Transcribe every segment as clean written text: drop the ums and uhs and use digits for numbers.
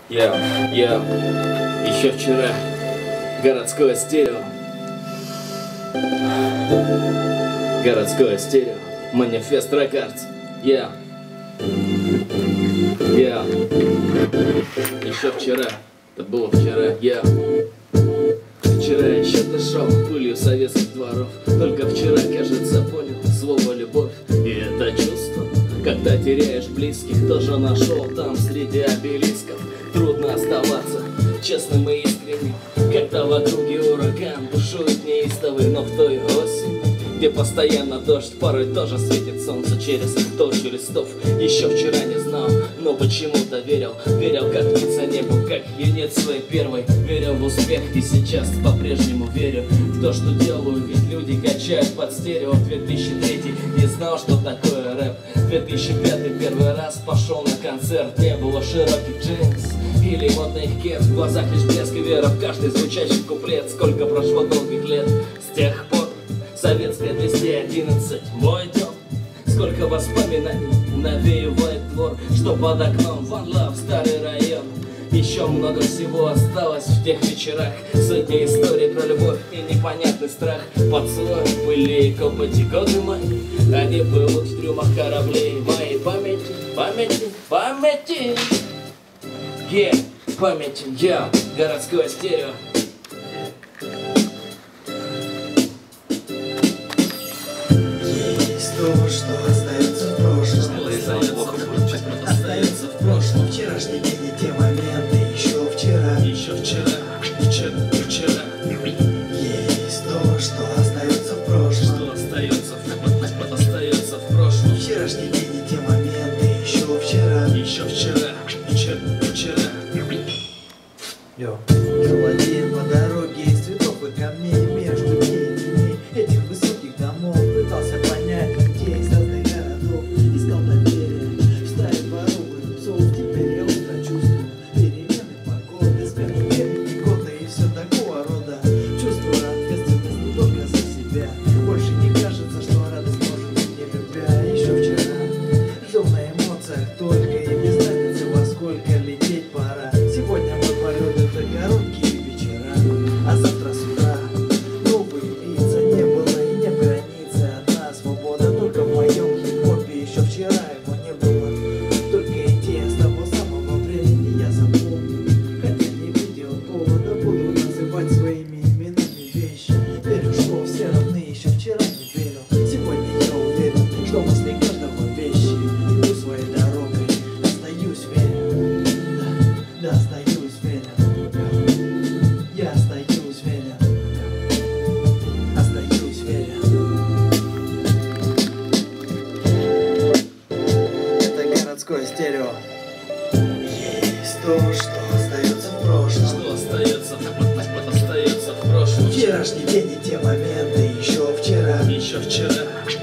Я еще вчера городское стерео. Городское стерео. Манифест Рекордс. Еще вчера. Это было вчера. Вчера еще дышал пылью советских дворов. Только вчера, кажется, понял слово любовь. И это чувство, когда теряешь близких, тоже нашел там среди обелисков. Трудно оставаться честным и искренним, когда в округе ураган бушует неистовый. Но в той осени, где постоянно дождь, порой тоже светит солнце через толщу листов. Еще вчера не знал, но почему-то верил. Верил, как птица небу, как юнец своей первой. Верил в успех и сейчас по-прежнему верю в то, что делаю, ведь люди качают под стерео. 2003 не знал, что такое рэп. 2005 первый раз пошел на концерт. Не было широких джинс или модных кепс, в глазах лишь блеск и вера в каждый звучащий куплет. Сколько прошло долгих лет с тех пор. Советская 211, мой дом. Сколько воспоминаний навеивает двор, что под окном One Love, старый район. Еще много всего осталось в тех вечерах. Сотни историй про любовь и непонятный страх. Поцелуй, пыли и копоти, годы мои, они плывут в трюмах кораблей моей памяти, памяти. Памяти, городское стерео. Есть то, что остается в прошлом. Остается в прошлом. Вчерашний день и те моменты еще вчера. Еще вчера. Есть то, что остается в прошлом. Что остается в прошлом. Вчерашний день и те моменты еще вчера. Еще вчера. Шел один по дороге из цветов и камней, между теней этих высоких домов. Пытался понять людей из разных городов, искал доверие, вставить дворовую псов. Теперь я остро чувствую перемены погоды, смену времени года и все такого рода. Чувствую ответственность не только за себя. Больше не кажется, что радость может быть не любя. Еще вчера жил на эмоциях только и без разницы, во сколько лететь пора. Сегодня мой полет — это короткие вечера, а завтра с утра новые лица. Не было и нет границы, одна свобода только в моем хип-хопе. Еще вчера его не было, только идея с того самого времени я запомню. Хотя не видел повода, буду называть своими именами вещи. Верю, что все равны, еще вчера не верил. Сегодня я уверен, что мысли каждого вещи. Иду своей дорогой, остаюсь верен. Да, остаюсь верен. Я остаюсь верен. Остаюсь верен. Это городское стерео. Есть то, что остается в прошлом. Что остается в прошлом. Вчерашний день и те моменты еще вчера. Еще вчера.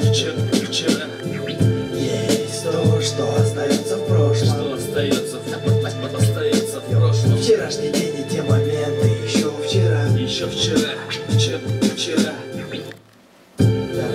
Есть то, что остается в прошлом. Что остается в прошлом. Вчерашний день и те моменты еще вчера. Еще вчера. Да.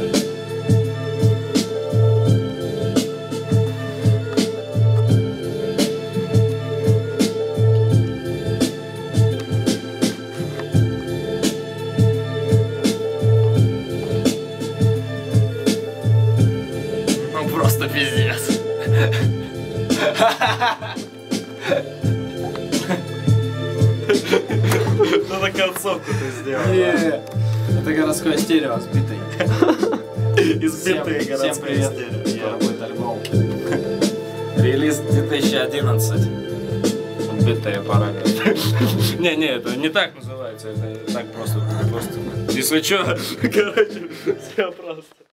Ну просто пиздец. Надо концовку ты сделал. Это городское стерео сбитый. Избитые Всем городское привет. стерео. Скоро будет альбом. Релиз 2011. Сбитые параметры. Не, это не так называется. Это так просто. Если что, Короче, все просто.